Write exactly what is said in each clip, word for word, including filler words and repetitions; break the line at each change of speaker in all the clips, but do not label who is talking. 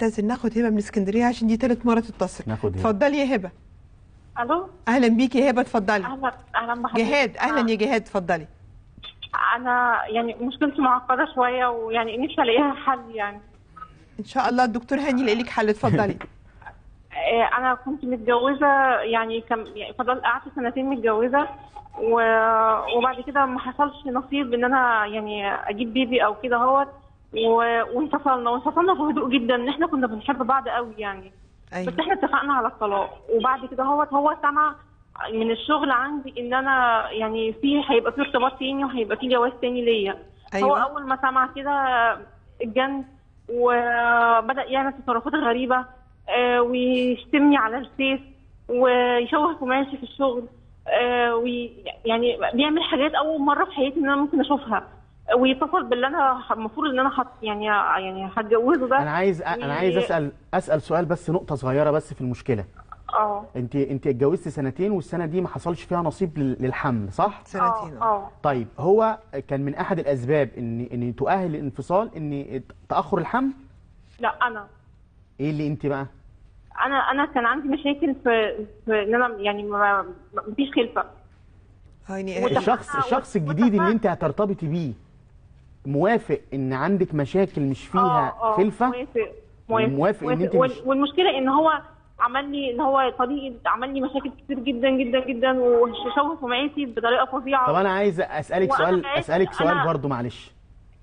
نعتذر ناخد هبه من اسكندريه عشان دي ثالث مره تتصل.
ناخد هبه.
اتفضلي يا هبه.
الو
اهلا بيكي يا هبه، اتفضلي.
اهلا اهلا بحضرتك.
جهاد، اهلا يا جهاد، اتفضلي.
انا يعني مشكلتي معقده شويه ويعني نفسي الاقيها حل يعني.
ان شاء الله الدكتور هاني يلاقي لك حل، اتفضلي.
انا كنت متجوزه يعني كم يعني فضلت قعدت سنتين متجوزه وبعد كده ما حصلش نصيب ان انا يعني اجيب بيبي او كده اهوت، وانفصلنا وانفصلنا في هدوء جدا ان احنا كنا بنحب بعض قوي يعني. أيوة. بس احنا اتفقنا على الطلاق، وبعد كده هوت هو سمع من الشغل عندي ان انا يعني في هيبقى في ارتباط تاني وهيبقى في جواز تاني ليا. أيوة. هو اول ما سمع كده اتجن وبدا يعمل تصرفات غريبه ويشتمني على الفيس ويشوه سمعتي في الشغل، ويعني بيعمل حاجات اول مره في حياتي ان انا ممكن اشوفها، ويتصل باللي انا المفروض ان انا حط يعني يعني هتجوزه ده.
انا عايز انا عايز اسال اسال سؤال بس، نقطه صغيره بس في المشكله.
اه
انت انت اتجوزتي سنتين والسنه دي ما حصلش فيها نصيب للحمل صح؟
سنتين.
اه
طيب هو كان من احد الاسباب ان ان تؤهل الانفصال ان تاخر الحمل؟
لا انا.
ايه اللي انت بقى؟
انا انا كان عندي مشاكل في, في ان انا يعني ما فيش خلفه.
يعني
الشخص الشخص الجديد اللي انت هترتبطي بيه موافق ان عندك مشاكل مش فيها
آه آه
خلفه؟
موافق موافق,
موافق ان انت
مش... والمشكله ان هو عمل لي ان هو طريقه عمل لي مشاكل كتير جدا جدا جدا وشوه سمعتي بطريقه فظيعه.
طب انا عايز اسالك سؤال اسالك سؤال أنا... برضو معلش.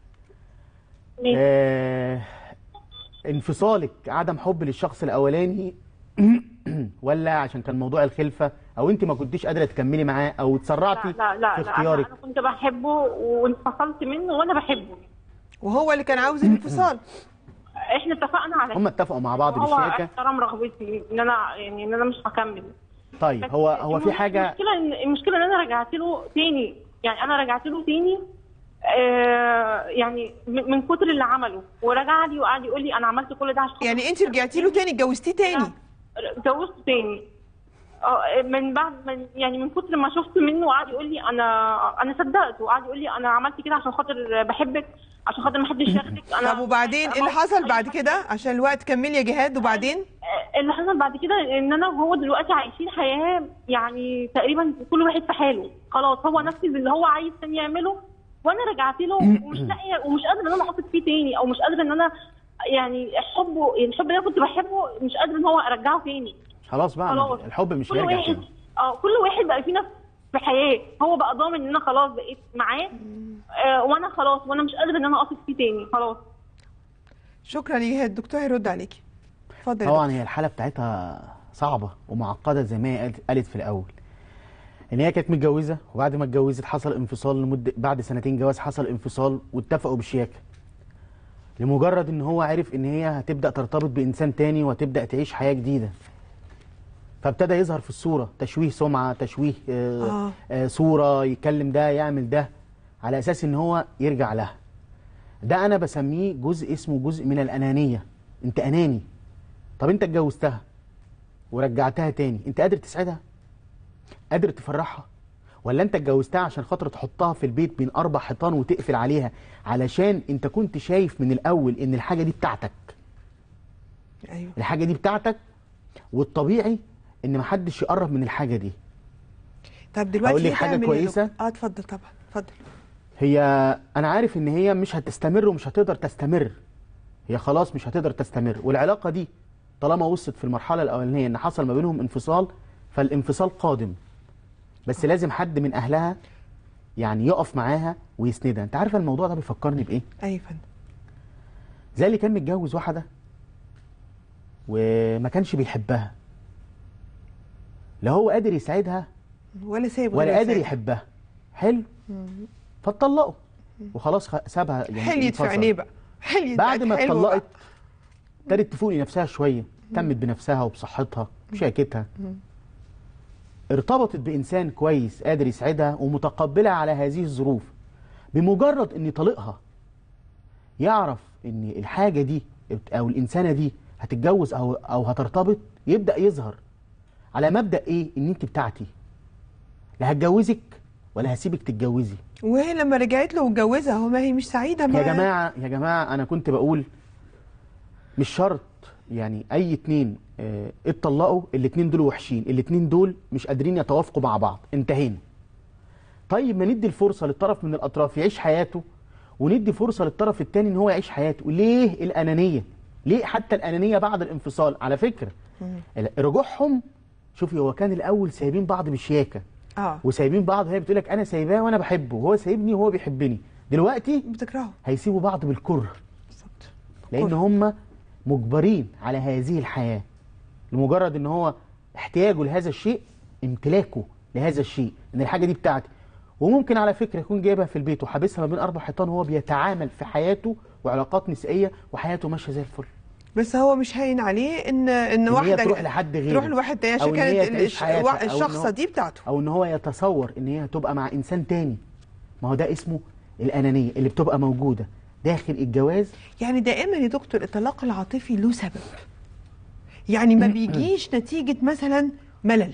آه... انفصالك عدم حب للشخص الاولاني ولا عشان كان موضوع الخلفه او انت ما كنتيش قادره تكملي معاه او اتسرعتي
لا لا
في
لا
اختيارك؟
لا انا كنت بحبه وانفصلت منه وانا بحبه
وهو اللي كان عاوز الانفصال.
احنا اتفقنا على
هم اتفقوا مع بعض
بالشياكه.
بالشياكه.
هو احترم رغبتي ان انا يعني ان انا مش هكمل.
طيب هو هو في حاجه
المشكله ان المشكله ان انا رجعت له تاني، يعني انا رجعت له تاني آه يعني من كتر اللي عمله، ورجع لي وقعد يقول لي انا عملت كل ده عشان
يعني انت رجعتي له تاني اتجوزتيه تاني؟
اتجوزته تاني اه من بعد من يعني من كتر ما شفت منه وقعد يقول لي انا انا صدقته وقعد يقول لي انا عملت كده عشان خاطر بحبك عشان خاطر ما حدش ياخدك. انا
طب وبعدين ايه اللي حصل بعد كده عشان الوقت؟ كملي يا جهاد. وبعدين
اللي حصل بعد كده ان انا وهو دلوقتي عايشين حياه يعني تقريبا كل واحد في حاله، خلاص هو نفس اللي هو عايز تاني يعمله وانا رجعت له ومش لاقيه ومش قادره ان انا احط فيه تاني او مش قادره ان انا يعني حبه الحب اللي انا كنت بحبه مش قادره ان هو ارجعه تاني.
خلاص بقى خلاص. الحب مش هيرجع تاني.
اه كل واحد بقى فينا في حياه، هو بقى ضامن ان انا خلاص بقيت معاه آه وانا خلاص وانا مش قادره ان انا اثق فيه تاني خلاص.
شكرا يا جهاد. الدكتور هيرد عليكي. اتفضل.
طبعا هي الحاله بتاعتها صعبه ومعقده زي ما هي قالت في الاول، ان هي كانت متجوزه وبعد ما اتجوزت حصل انفصال لمده بعد سنتين جواز حصل انفصال واتفقوا بالشياكه، لمجرد ان هو عرف ان هي هتبدا ترتبط بانسان تاني وهتبدا تعيش حياه جديده، فابتدى يظهر في الصوره تشويه سمعه، تشويه آه آه صوره، يتكلم ده يعمل ده على اساس ان هو يرجع لها. ده انا بسميه جزء اسمه جزء من الانانيه. انت اناني. طب انت اتجوزتها ورجعتها تاني، انت قادر تسعدها؟ قادر تفرحها؟ ولا انت اتجوزتها عشان خاطر تحطها في البيت بين اربع حيطان وتقفل عليها علشان انت كنت شايف من الاول ان الحاجه دي بتاعتك؟
ايوه
الحاجه دي بتاعتك والطبيعي ان محدش يقرب من الحاجه دي.
طب دلوقتي
اقول لك حاجه كويسه؟
اه اتفضل. طبعا اتفضل.
هي انا عارف ان هي مش هتستمر ومش هتقدر تستمر، هي خلاص مش هتقدر تستمر، والعلاقه دي طالما وصلت في المرحله الاولانيه ان حصل ما بينهم انفصال فالانفصال قادم، بس لازم حد من اهلها يعني يقف معاها ويسندها. انت عارفه الموضوع ده بيفكرني بايه؟
ايوه فندم.
زي اللي كان متجوز واحده وما كانش بيحبها، لا هو قادر يساعدها
ولا سايب
ولا قادر يحبها. حلو. فاتطلقوا وخلاص سابها يعني.
حليت في عينيه بقى. حليت
بعد ما اتطلقت ابتدت تفوق لنفسها شويه، اهتمت بنفسها وبصحتها وشياكتها، ارتبطت بانسان كويس قادر يسعدها ومتقبلها على هذه الظروف. بمجرد ان طليقها يعرف ان الحاجه دي او الانسانه دي هتتجوز او او هترتبط، يبدا يظهر على مبدا ايه؟ ان انت بتاعتي، لا هتجوزك ولا هسيبك تتجوزي.
وهي لما رجعت له واتجوزها هو ما هي مش سعيده معاه.
يا جماعه يا جماعه انا كنت بقول مش شرط يعني اي اتنين اه اتطلقوا الاتنين دول وحشين، الاتنين دول مش قادرين يتوافقوا مع بعض، انتهينا. طيب ما ندي الفرصه للطرف من الاطراف يعيش حياته، وندي فرصه للطرف الثاني ان هو يعيش حياته. ليه الانانيه؟ ليه حتى الانانيه بعد الانفصال؟ على فكره رجوعهم، شوفي هو كان الاول سايبين بعض بشياكه
اه
وسايبين بعض، هي بتقول لك انا سايباه وانا بحبه وهو سايبني وهو بيحبني، دلوقتي
بتكرهه
هيسيبوا بعض بالكره،
بالظبط،
لان هم مجبرين على هذه الحياه لمجرد ان هو احتياجه لهذا الشيء، امتلاكه لهذا الشيء، ان الحاجه دي بتاعتي. وممكن على فكره يكون جايبها في البيت وحابسها ما بين اربع حيطان وهو بيتعامل في حياته وعلاقات نسائيه وحياته ماشيه زي الفل.
بس هو مش هين عليه ان ان
إن
واحده
هي تروح لحد غيره،
تروح لواحد تاني عشان
أو إن هي
كانت
تعيش
الش-
حياتها، أو إن
الشخصه
هو-
دي بتاعته.
او ان هو يتصور ان هي هتبقى مع انسان تاني. ما هو ده اسمه الانانيه اللي بتبقى موجوده داخل الجواز.
يعني دائما يا دكتور الطلاق العاطفي له سبب، يعني ما بيجيش نتيجه مثلا ملل،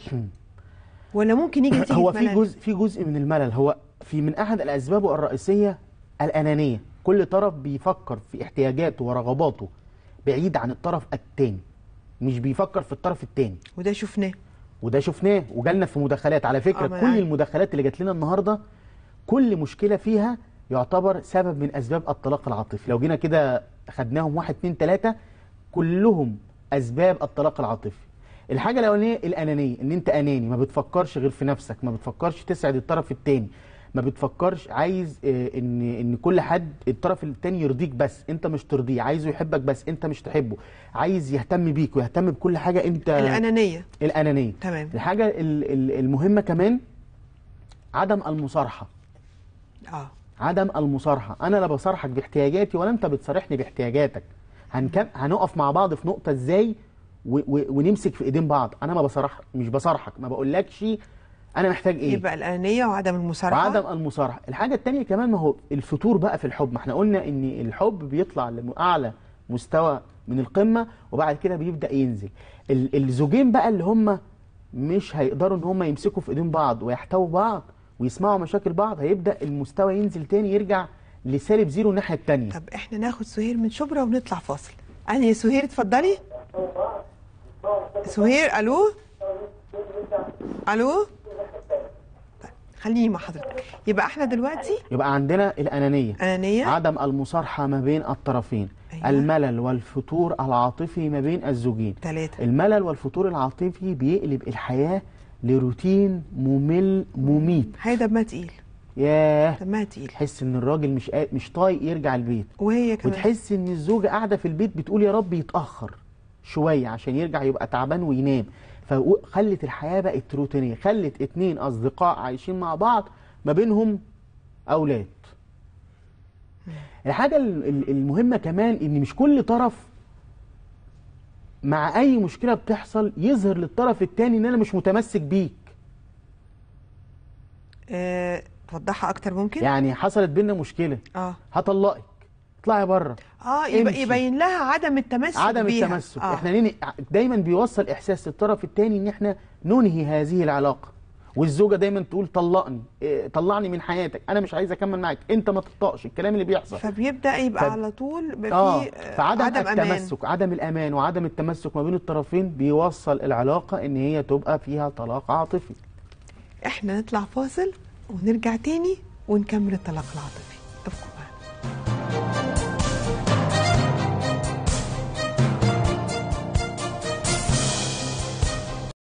ولا ممكن يجي نتيجه
هو في
ملل؟
جزء في جزء من الملل، هو في من احد الاسباب الرئيسيه الانانيه. كل طرف بيفكر في احتياجاته ورغباته بعيد عن الطرف الثاني، مش بيفكر في الطرف الثاني.
وده شفناه
وده شفناه وجالنا في مداخلات على فكره.
آه، ما
كل
يعني.
المداخلات اللي جات لنا النهارده كل مشكله فيها يعتبر سبب من اسباب الطلاق العاطفي. لو جينا كده خدناهم واحد اتنين تلاته كلهم اسباب الطلاق العاطفي. الحاجه الاولانيه الانانيه، ان انت اناني ما بتفكرش غير في نفسك، ما بتفكرش تسعد الطرف الثاني، ما بتفكرش عايز آه، ان ان كل حد الطرف الثاني يرضيك بس انت مش ترضيه، عايزه يحبك بس انت مش تحبه، عايز يهتم بيك ويهتم بكل حاجه انت.
الانانيه.
الانانيه
تمام.
الحاجه ال- ال- المهمه كمان عدم المصارحه.
اه
عدم المصارحه، انا لا بصارحك باحتياجاتي ولا انت بتصارحني باحتياجاتك. هنكم هنقف مع بعض في نقطه ازاي و... و... ونمسك في ايدين بعض. انا ما بصارح مش بصارحك، ما بقولكش انا محتاج ايه.
يبقى الانانيه وعدم المصارحه.
وعدم المصارحه. الحاجه الثانيه كمان ما هو الفتور بقى في الحب. ما احنا قلنا ان الحب بيطلع لاعلى مستوى من القمه وبعد كده بيبدا ينزل. ال... الزوجين بقى اللي هم مش هيقدروا ان هم يمسكوا في ايدين بعض ويحتووا بعض ويسمعوا مشاكل بعض، هيبدا المستوى ينزل تاني، يرجع لسالب زيرو الناحيه الثانيه.
طب احنا ناخد سهير من شبرا ونطلع فاصل. انا يا سهير اتفضلي. سهير الو الو. طيب خليني مع حضرتك. يبقى احنا دلوقتي
يبقى عندنا الانانيه،
انانيه،
عدم المصارحه ما بين الطرفين،
أيوة.
الملل والفتور العاطفي ما بين الزوجين.
ثلاثه.
الملل والفتور العاطفي بيقلب الحياه لروتين ممل مميت.
هي دمها تقيل،
ياه،
دمها تقيل،
تحس ان الراجل مش قا- مش طايق يرجع البيت،
وهي كمان
وتحس ان الزوجه قاعده في البيت بتقول يا رب يتاخر شويه عشان يرجع يبقى تعبان وينام. فخلت الحياه بقت روتينيه، خلت اتنين اصدقاء عايشين مع بعض ما بينهم اولاد. الحاجه ال- ال- المهمه كمان ان مش كل طرف مع اي مشكله بتحصل يظهر للطرف الثاني ان انا مش متمسك بيك.
آه، توضحها اكتر ممكن؟
يعني حصلت بينا مشكله،
اه
هطلقك، اطلعي بره.
اه يبقى
امشي.
يبين لها عدم التمسك
عدم
بيها.
التمسك.
آه.
احنا ننهي دايما بيوصل احساس للطرف الثاني ان احنا ننهي هذه العلاقه. والزوجه دايما تقول طلقني، إيه، طلعني من حياتك، انا مش عايز اكمل معاك، انت ما تطقش. الكلام اللي بيحصل
فبيبدا يبقى
ف...
على طول في
اه
آه،
فعدم
عدم امان.
التمسك، عدم الامان وعدم التمسك ما بين الطرفين بيوصل العلاقه ان هي تبقى فيها طلاق عاطفي.
احنا نطلع فاصل ونرجع تاني ونكمل الطلاق العاطفي.